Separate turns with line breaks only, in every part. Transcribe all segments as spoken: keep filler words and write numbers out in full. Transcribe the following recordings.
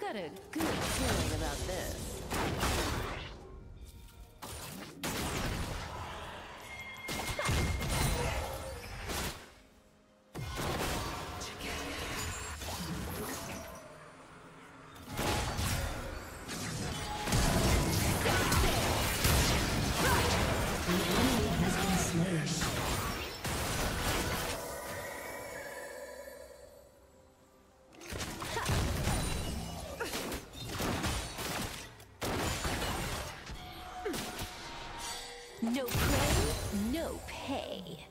got a good feeling about this. No prey, no pay.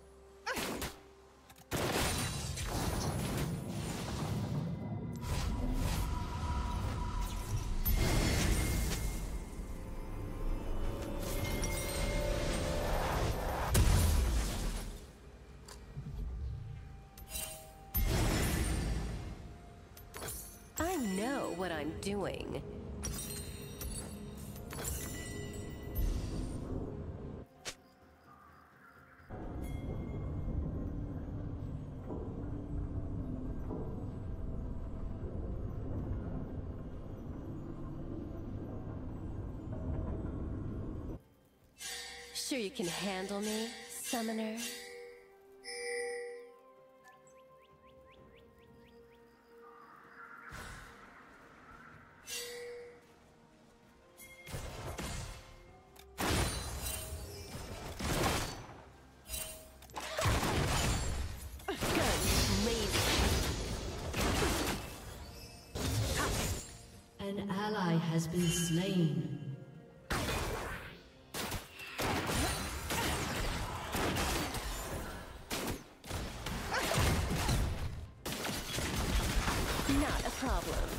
I know what I'm doing. Sure you can handle me, summoner?
An ally has been slain.
Not a problem.